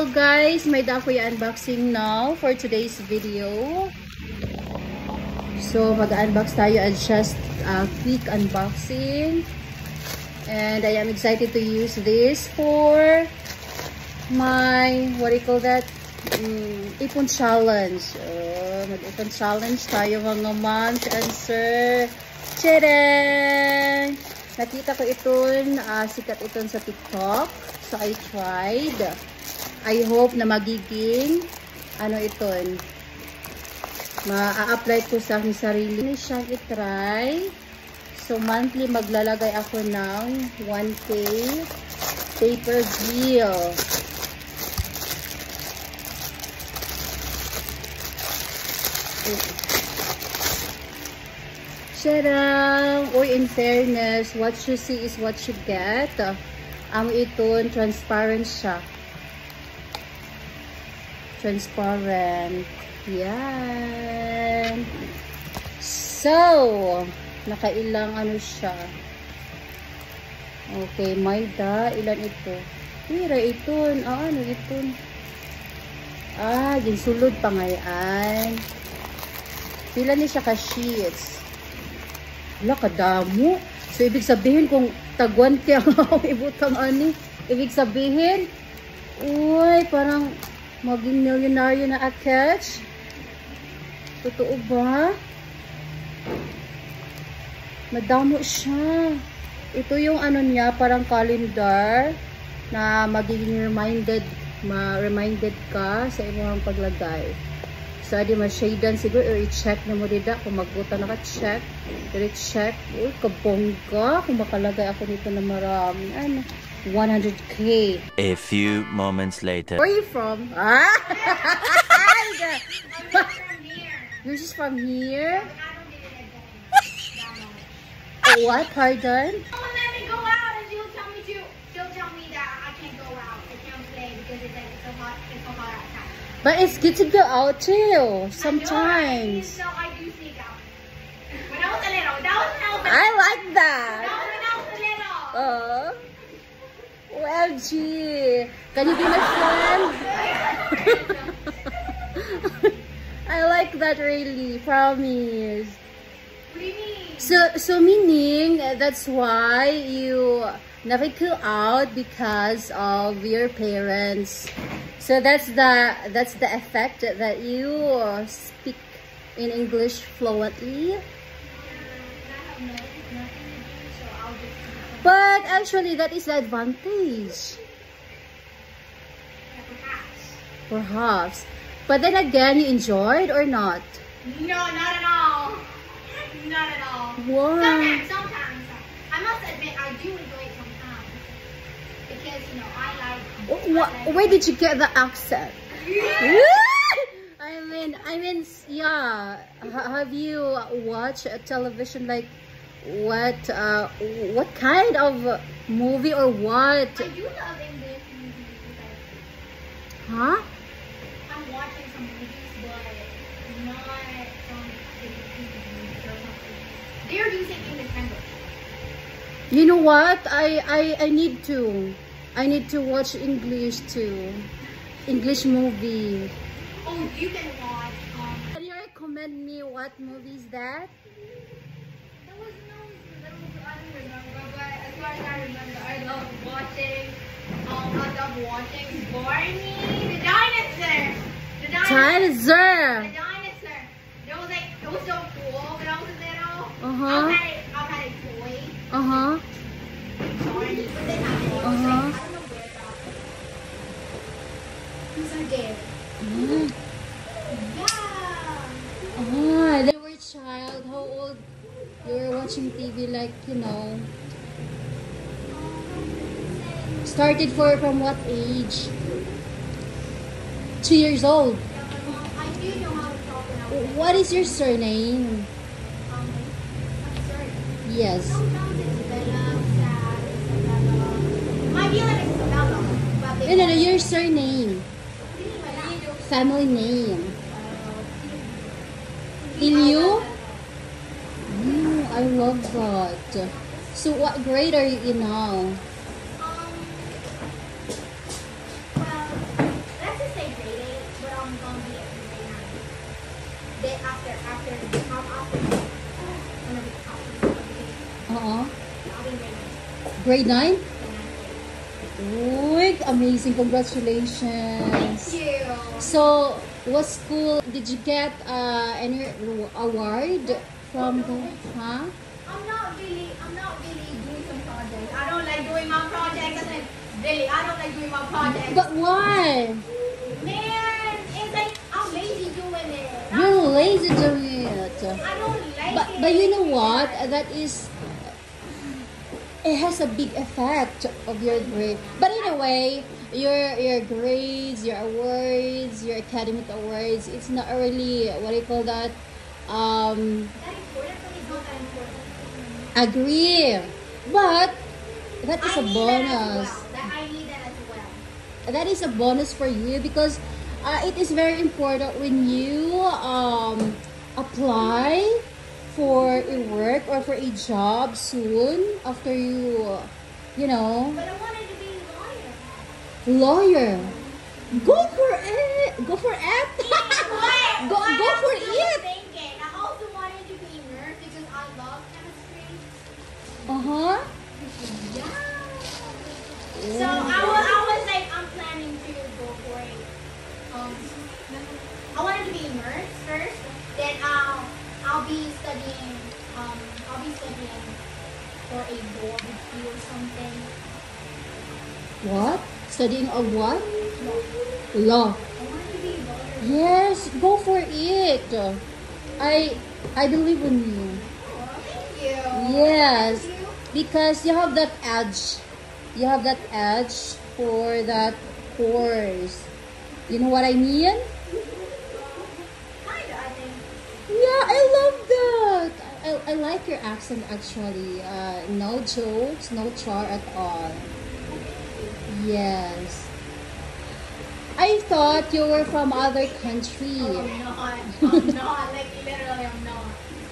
Hello guys, may dako yung unboxing now for today's video. So mag-unbox tayo at just a quick unboxing. And I am excited to use this for my, what do you call that? Ipon challenge. Mag-ipon challenge tayo mga moms and sir. Tadaan! Nakita ko iton, sikat iton sa TikTok. So I tried. I hope na magiging ano iton. Ma-apply ko sa aking sarili. Ini siyang itry. So monthly maglalagay ako ng 1K paper bill. Tadang! Uy, in fairness, what you see is what you get. Iton, transparent siya. Transparent. Yan. So, nakailang ano siya. Okay, Maida. Ilan ito? Tira, iton. Ano iton? Ginsulod pa ngayon. Pila ni siya ka-sheets. Wala, kadamo. So, ibig sabihin kung tagwan kaya nga ibutang ani. Ibig sabihin, uy, parang maging milyonaryo na a-catch. Totoo ba? Madamo siya. Ito yung ano niya, parang calendar na magiging reminded ka sa imong paglagay. So, adi ma-shadan siguro or i-check na mo dida kung magbuta naka-check. Pero i-check. Uy, kabongga. Kung makalagay ako dito na marami. 100K. A few moments later. Where are you from? Yours is from here? Oh, what? Pardon? Someone let me go out and she'll tell me that I can't go out. I can't play because it's so hot outside. But it's good to go out too, sometimes. So I do sneak out. When I was a little, that was when I was a little. I like that. That was when I was a little. Well, gee. Can you be my friend? I like that really, promise. What do you mean? So meaning that's why you never go out because of your parents. So that's the effect that you speak in English fluently. But actually that is the advantage. Perhaps. But then again, you enjoyed or not? No, not at all. Not at all. Why? Sometimes. I must admit, I do enjoy it sometimes. Because, I like... Where did you get the accent? I mean, yeah. Have you watched a television like what kind of movie or what? I do love English movies. Huh? I'm watching some movies, but not from movies or something. They're using English language. You know what? I need to watch English too. English movie. Oh, you can watch. Can you recommend me what movie is that? There was I don't remember, but as far as I remember, I love watching Barney, the dinosaur. The dinosaur. It was so cool when I was little. I had a toy. Barney, but then I don't know where that was. He's like there. Yeah. They were a child. How old? You were watching TV like, started from what age? 2 years old. I do know how to talk now. What is your surname? Yes. Sometimes it's Bella, Sad, Isabella. My real name is Isabella. No, your surname. Family name. Ilyu? I love that. So what grade are you in now? Well, after Uh-uh. I'll be ready. Grade 9? Uy, amazing. Congratulations. Thank you. So, what school did you get any award from the, huh? I'm not really doing some projects. I don't like doing my projects. I don't like doing my projects. But why? Man, it's like I'm lazy doing it. You're lazy doing it. I don't like it. But you know what? That is, it has a big effect of your grade. But anyway, your grades, your awards, your academic awards, it's not really, what do you call that? That important for me is not that important. Agree. But that is a I need bonus. I need that as well. That is a bonus for you because it is very important when you apply for a work or for a job soon after you know, But I wanted to be a lawyer. lawyer. Go for it. Go for it. Go for it. Thinking. I also wanted to be a nurse because I love chemistry. Uh-huh. Yeah. So I was like, I'm planning to go for it. I wanted to be a nurse first. Then I'll be studying. I'll be studying for a law degree or something. What? Studying a what? I Law. want to be a lawyer. Yes, go for it. I believe in you. Oh, thank you. Yes, Thank you. because you have that edge. You have that edge for that course. You know what I mean? Kinda, I think. Yeah, I love that. I like your accent actually. No jokes, no char at all. Yes. I thought you were from other country. I'm not. I'm not. Like, literally, I'm not.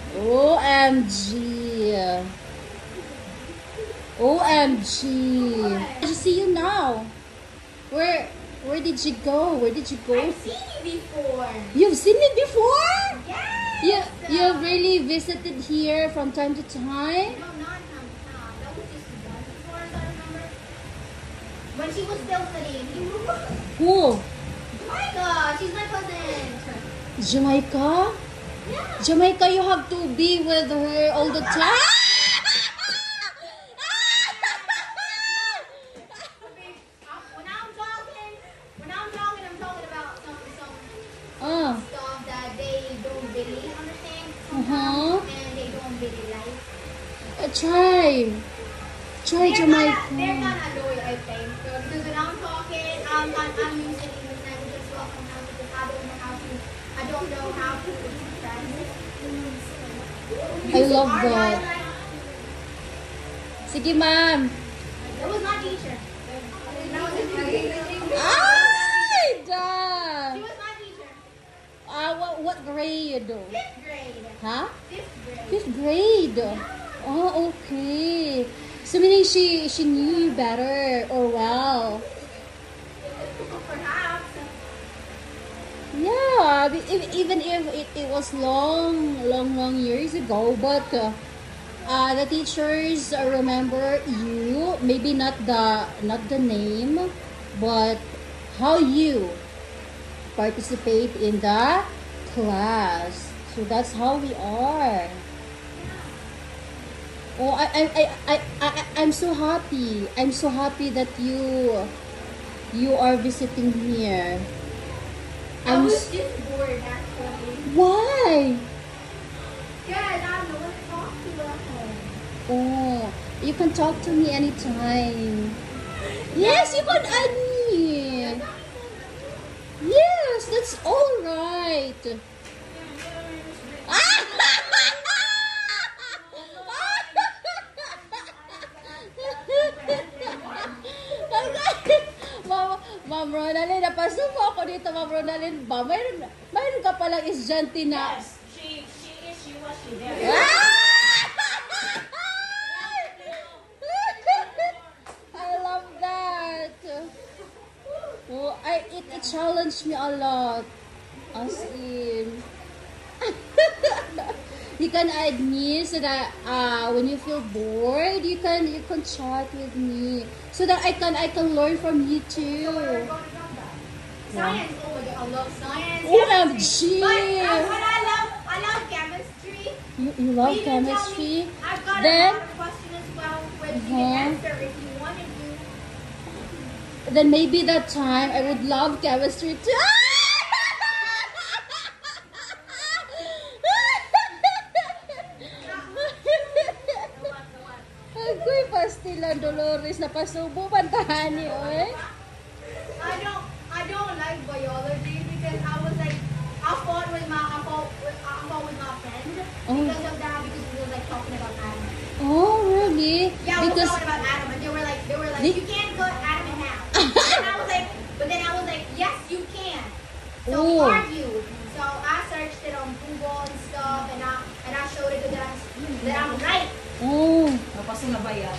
OMG. OMG. I just see you now. Where did you go? Where did you go? I've seen you before. You've seen me before? Yes. You've really visited here from time to time? No, not that was just once before, as I remember. When she was still studying. Who? My God, she's my cousin. Jamaica? Yeah. Jamaica, you have to be with her all the time? I'm talking about some Ah, stuff that they don't really understand uh-huh. and they don't really like. Try They're Jamaica. kind of annoyed, I think. Because when I'm talking, I'm using English language as well sometimes because I don't know how to translate. I love Our that. dialect, Sige, ma'am. that was my teacher. That was his teacher. Ay, da. She was my teacher. What grade? Fifth grade. Huh? Fifth grade. Fifth grade. Oh, okay. So meaning she knew you better or well. Perhaps. Yeah, even if it was long years ago, but the teachers remember you. Maybe not the name, but how you participate in the class. So that's how we are. Oh, I'm so happy. I'm so happy that you are visiting here. I was just bored actually. Why? Because I don't know what to talk to at home. Oh, you can talk to me anytime. Yes, you can add me. Yes, that's all right. Ma'am Ronaldin, napasok ako dito, Ma'am Ronaldin ba? Mayroon ka palang estudyante na... Yes, she was there. I love that. Oh, it challenged me a lot. As in... You can add me so that when you feel bored, you can chat with me so that I can learn from you too. Science. Oh my god, I love science. OMG! But I love chemistry. You love chemistry? I've got Then, a lot of questions as well where you can answer if you wanted to. then maybe that time I would love chemistry too. Agoy, pastilan Dolores na pasubo bantahan ni oy. I don't like biology because I was like I fought with my friend because of that because we were like talking about Adam. Oh, really? Yeah, we were Because talking about Adam and they were like you can't cut Adam in half. And I was like, yes you can. So we argued. So I searched it on Google and stuff and I showed it to them that I'm right. oh. Napasok na ba yan?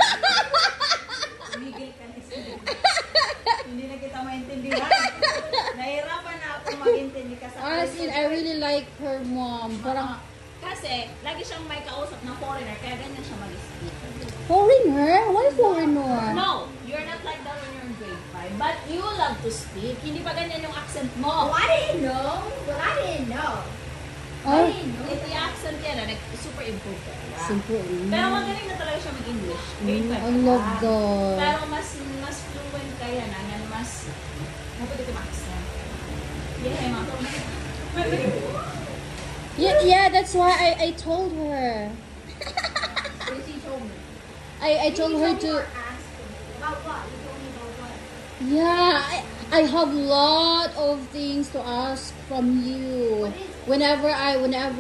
Legal ka na sila. Hindi na kita maintindihan. Nahirapan na ako mag-intindi ka sa As in, I really like her mom. Parang Kasi, lagi siyang may kausap na foreigner, kaya ganyan siya mag-speak. foreigner? Why foreigner? No, you're not like that when you're in grade 5. But you love to speak. Hindi pa ganyan yung accent mo. Oh, I didn't know. But I didn't know. Oh, Yung accent yan, super improve ka. simple. Pero magaling na talaga siya mag-English. Grade 5 I love that. Pero mas fluent ka yan, mas mabuti yung accent. Yeah, Yeah, that's why I told her. She told me. I told her to. About what? You told me about what? Yeah, I have lot of things to ask from you. Whenever I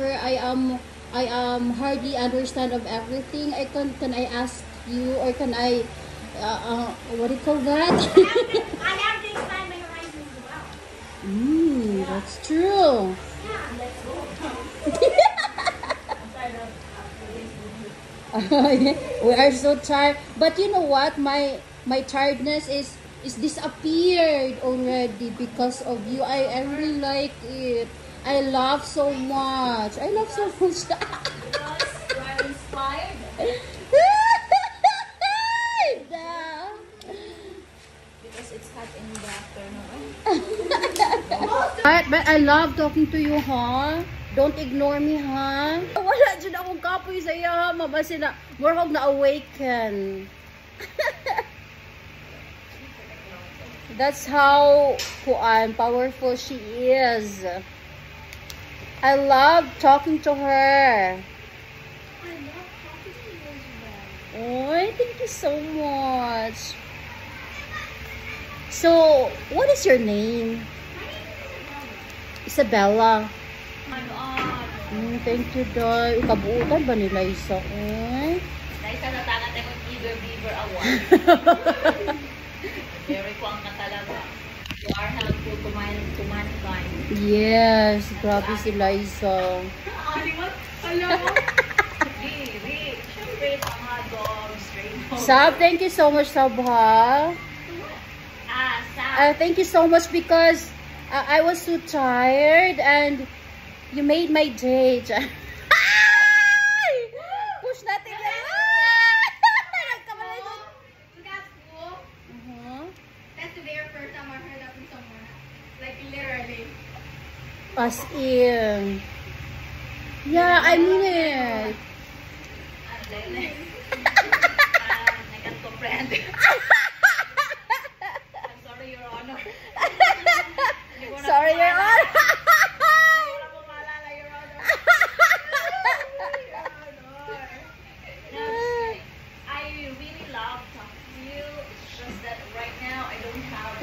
hardly understand of everything, can I ask you or can I what do you call that? I have to expand my horizons as well. That's true. Yeah, let's go. We are so tired, but you know what? My tiredness is disappeared already because of you. I really like it. I laugh so much. Because you are inspired. Because it's hot in the afternoon. But I love talking to you, huh? Don't ignore me, huh? Wala dyan akong kapoy sa iya, ha? Mabasi na, morhog na awaken. That's how powerful she is. I love talking to her. Oh, thank you so much. So, what is your name? Isabella. Thank you, Doy. Kabuutan ba nila isa? Dahil sa natangat ay mag-Eager Beaver Award. Very kuwang ka talaga. You are helpful to mankind. Yes, grabe si Liza. Siyempre, mga dogs, rainbow. Sab, thank you so much, Sab, ha? Thank you so much because I was so tired and you made my day. Push natin yan. That's cool. That's the very first time I heard that from someone. Like literally. As in. Yeah, I mean it. I can't comprehend. I'm sorry, Your Honor. Sorry, Your Honor. I really love talking to you. It's just that right now I don't have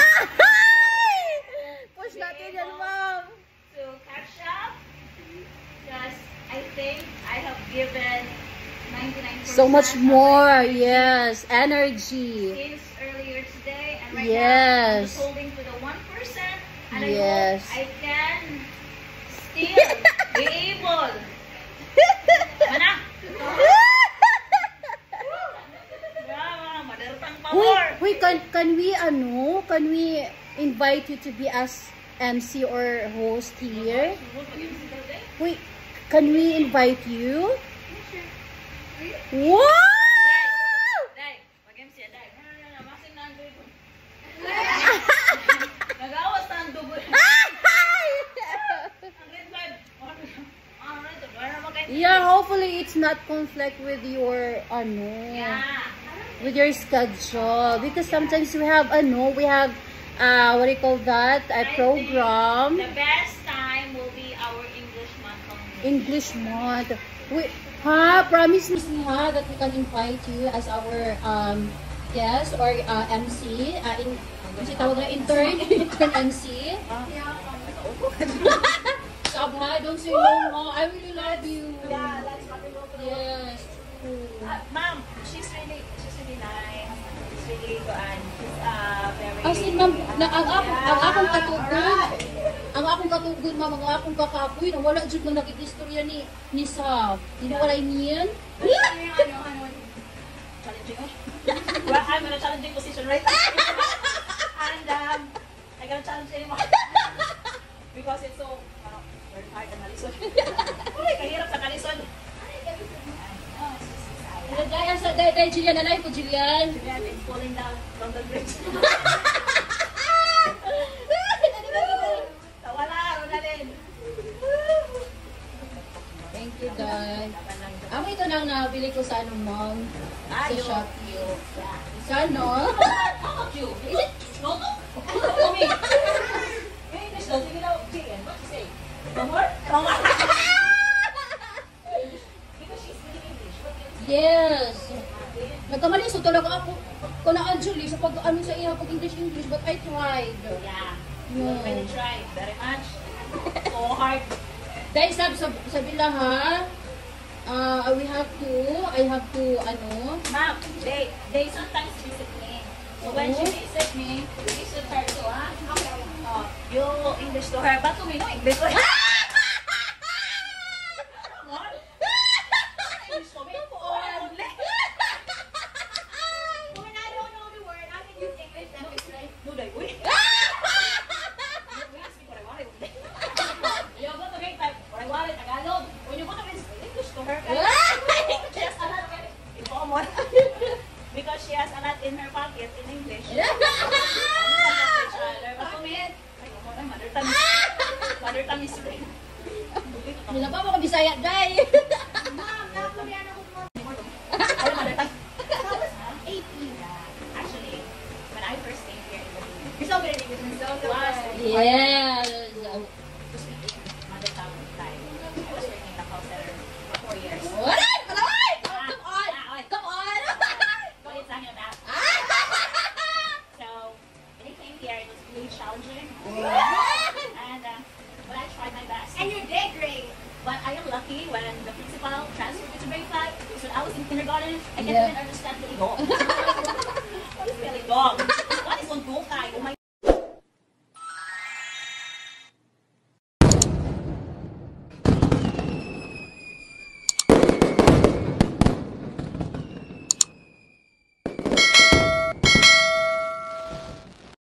Push natin yan, Mom. to catch up. Because I think I have given 99% So much of more, my energy yes, energy. since earlier today, and right Yes. now I'm just holding to the 1%, and Yes. I hope I can still be able. Mana? Madartang power. Wait, can we invite you to be as MC or host here? Wait, Can we invite you? Wow! Day, mag-MC Day. No, masin na ang dugo. Nagawas na ang dugo. Yeah, hopefully it's not conflict with your with your schedule, because sometimes we have what do you call that, a program. The best time will be our English month. Promise me that we can invite you as our guest or MC. Intern MC. Sabha, don't say no, I really love you. Yeah, that's what we will do. Yes. Ma'am, she's really nice. She's really good. She's very... As in, ma'am, ang akong katugod, ma'am, ang akong kakapoy, na wala dyan na nag-istorya ni Sab. You know what I mean? Challenging. Well, I'm in a challenging position right now. And I can't challenge anymore. Because it's so very hard and malisod. Uy, kahirap sa kalisod. Dahil Jillian, alay po Jillian. Julian is falling down from the bridge. Wala, Ronaldin. Thank you, guys. Ito lang nabili ko sa mom. Sa Shopee. Isa, no? How about you? Is it Loto? For me. English daw, sige daw. Chicken, what you say? No more? No more. Because she's speaking English. What do you say? Yes. Nagkamali so talaga ako. Kuna Julie sa sa iya pag English, but I tried. Yeah. You already tried very much. So hard. Dahil sabi lang ha, I have to, Ma'am, they sometimes visit me. So when she visit me, visit her too, ha? Okay. You English to her, but to me, no English to her. What? English to me? Only. When I don't know the word, I can use English. That makes sense. No, they will. You go to make type, wari-wari, Tagalog. When you go to English to her, she has a lot in common. Because she has a lot in her pocket in English. But to me, mother tongue is real. Nila pa mga Bisaya, day. Mom, na-Korean ako mo. Ano mother tongue? That was 18. Actually, when I first came here in the beginning, You're so good at English. So good. Yes. to speak in mother tongue time. I was working in the call center for 4 years. What? Palaway! Come on! But it's not that. So, when I came here, it was really challenging. And but I tried my best. And you did great. But I am lucky when the principal transferred me to grade 5. Because when I was in kindergarten, I can't Yeah. even understand the Igbo.